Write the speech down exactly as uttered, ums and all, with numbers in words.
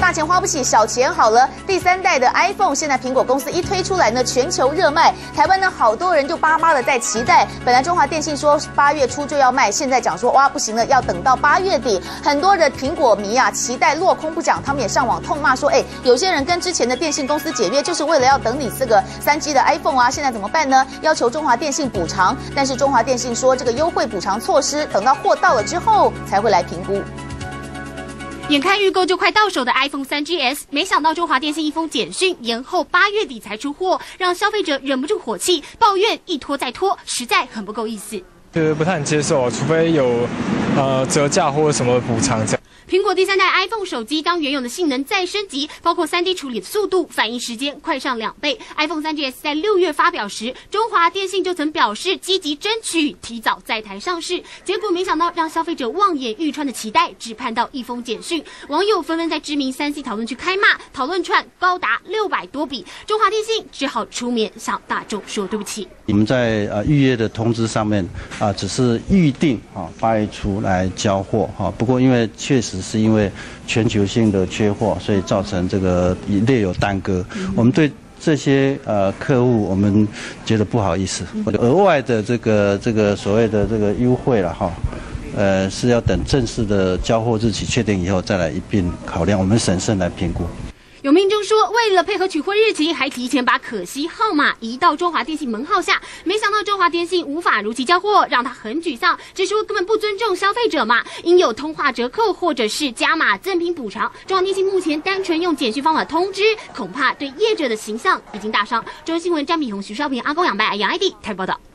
大钱花不起，小钱好了。第三代的 iPhone 现在苹果公司一推出来呢，全球热卖。台湾呢，好多人就巴巴的在期待。本来中华电信说八月初就要卖，现在讲说哇不行了，要等到八月底。很多的苹果迷啊，期待落空不讲，他们也上网痛骂说，哎，有些人跟之前的电信公司解约，就是为了要等你这个三 G 的 iPhone 啊，现在怎么办呢？要求中华电信补偿，但是中华电信说这个优惠补偿措施，等到货到了之后才会来评估。 眼看预购就快到手的 iPhone 三 G S， 没想到中华电信一封简讯，延后八月底才出货，让消费者忍不住火气，抱怨一拖再拖，实在很不够意思。 呃，不太能接受，除非有呃折价或者什么补偿这样。 苹果第三代 iPhone 手机当原有的性能再升级，包括 三 D 处理的速度、反应时间快上两倍。iPhone 三 G S 在六月发表时，中华电信就曾表示积极争取提早在台上市，结果没想到让消费者望眼欲穿的期待只盼到一封简讯。网友纷纷在知名三 C 讨论区开骂，讨论串高达六百多笔，中华电信只好出面向大众说对不起。 我们在呃预约的通知上面啊、呃，只是预定啊八月初来交货哈、啊。不过因为确实是因为全球性的缺货，所以造成这个略有耽搁。嗯、我们对这些呃客户，我们觉得不好意思，或者额外的这个这个所谓的这个优惠了哈。呃，是要等正式的交货日期确定以后再来一并考量，我们审慎来评估。 有民众说，为了配合取货日期，还提前把可惜号码移到中华电信门号下，没想到中华电信无法如期交货，让他很沮丧，指出根本不尊重消费者嘛，应有通话折扣或者是加码赠品补偿。中华电信目前单纯用简讯方法通知，恐怕对业者的形象已经大伤。中央新闻詹炳宏、徐少平、阿公杨拜、杨爱弟台报道。